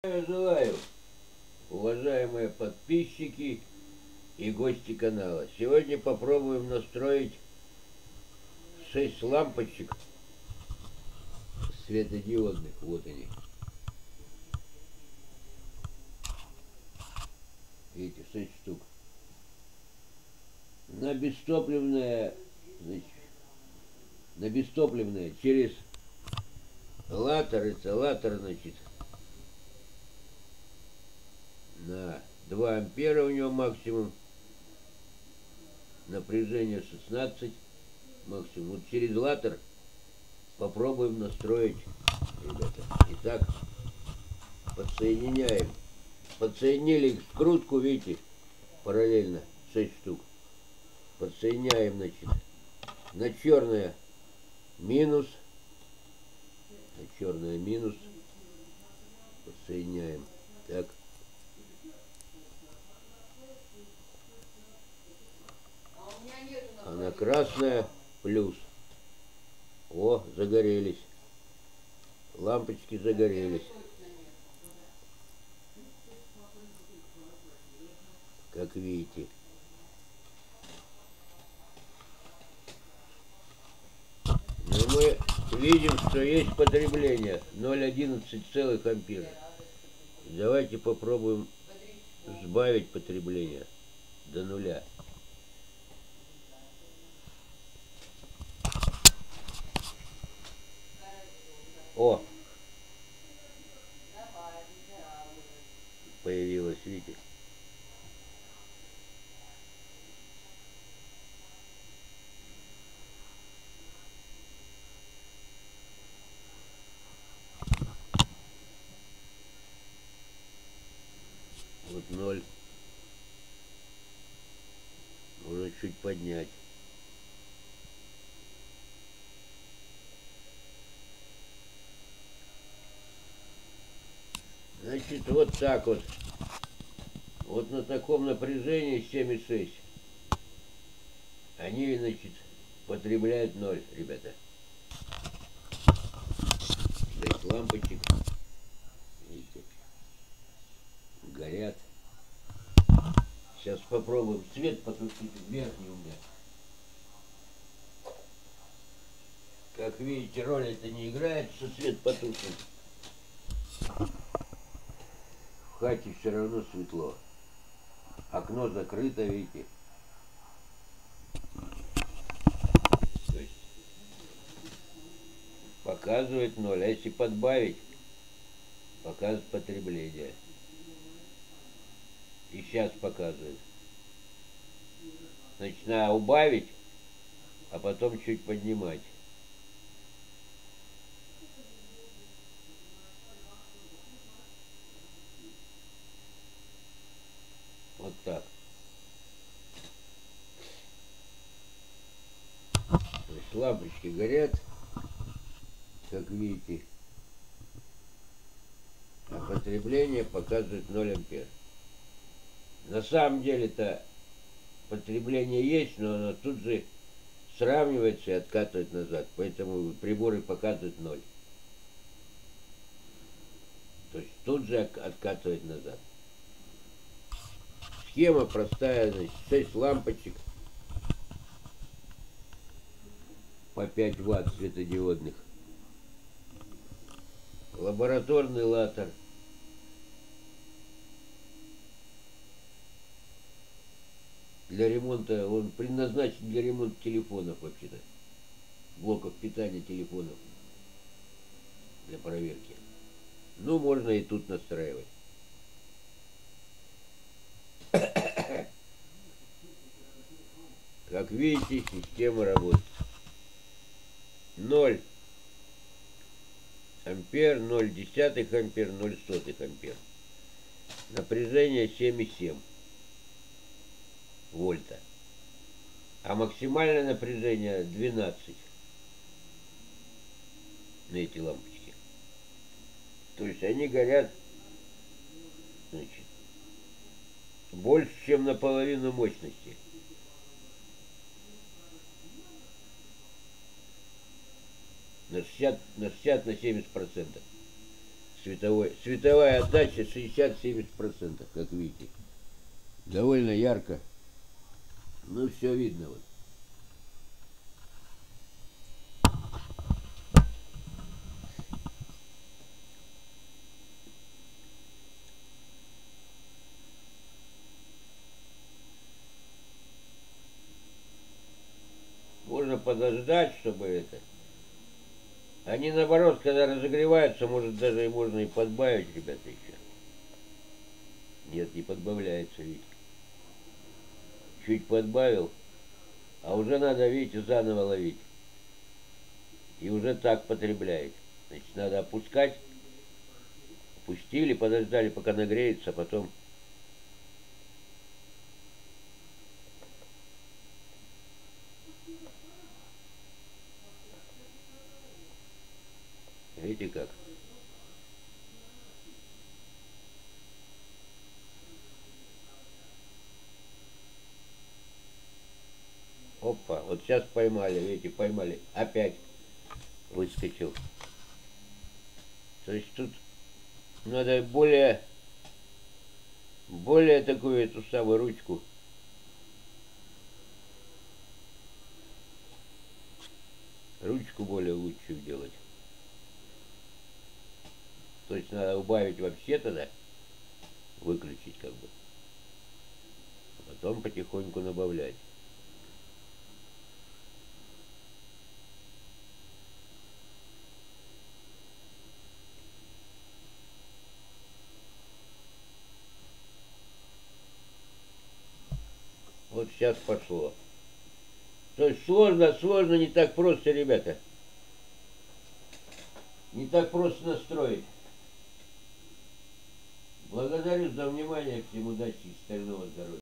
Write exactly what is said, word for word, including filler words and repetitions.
Желаю, уважаемые подписчики и гости канала. Сегодня попробуем настроить шесть лампочек светодиодных. Вот они. Видите, шесть штук. На бестопливное, значит, на бестопливное через латер, это латер, значит, на два ампера у него максимум, напряжение шестнадцать максимум. Вот через латер попробуем настроить, ребята. Итак, подсоединяем. Подсоединили скрутку, видите, параллельно шесть штук. Подсоединяем, значит, на черное минус, на черное минус, подсоединяем. Так. А на красное плюс. О, загорелись. Лампочки загорелись. Как видите. Но мы видим, что есть потребление ноль целых одиннадцать сотых ампера. Давайте попробуем сбавить потребление до нуля. О! Появилось, видите? Вот ноль. Можно чуть поднять. Значит, вот так вот. Вот на таком напряжении семь и шесть. Они, значит, потребляют ноль, ребята. шесть лампочек. Видите? Горят. Сейчас попробуем свет потушить. Верхний у меня. Как видите, роль это не играет, что свет потушен. В хате все равно светло. Окно закрыто, видите. То есть показывает ноль. А если подбавить, показывает потребление. И сейчас показывает. Значит, надо убавить, а потом чуть поднимать. Вот так. То есть лампочки горят, как видите, а потребление показывает ноль ампер. На самом деле-то потребление есть, но оно тут же сравнивается и откатывает назад. Поэтому приборы показывают ноль. То есть тут же откатывает назад. Схема простая, значит, шесть лампочек по пять ватт светодиодных. Лабораторный латер. Для ремонта, он предназначен для ремонта телефонов вообще-то. Блоков питания телефонов. Для проверки. Ну, можно и тут настраивать. Как видите, система работает. ноль ампер, ноль десятых ампер, ноль сотых ампер. Напряжение семь и семь вольта. А максимальное напряжение двенадцать на эти лампочки. То есть они горят, значит, больше, чем наполовину мощности. На шестьдесят, на шестьдесят, на семьдесят процентов. Световой, световая отдача шестьдесят-семьдесят процентов, как видите. Довольно ярко. Ну, все видно вот. Можно подождать, чтобы это. Они наоборот, когда разогреваются, может даже и можно и подбавить, ребята, еще. Нет, не подбавляется, видите. Чуть подбавил, а уже надо, видите, заново ловить. И уже так потребляет. Значит, надо опускать. Опустили, подождали, пока нагреется, а потом... Видите как? Опа, вот сейчас поймали, видите, поймали. Опять выскочил. То есть тут надо более, более такую эту самую ручку. Ручку более лучшую делать. То есть надо убавить вообще тогда, выключить как бы. А потом потихоньку набавлять. Вот сейчас пошло. То есть сложно, сложно, не так просто, ребята. Не так просто настроить. Благодарю за внимание, всем удачи и стального здоровья.